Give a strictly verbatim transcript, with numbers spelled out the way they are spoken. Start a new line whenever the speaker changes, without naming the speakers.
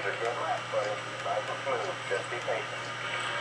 Good lap, buddy. Nice and smooth. Just be patient.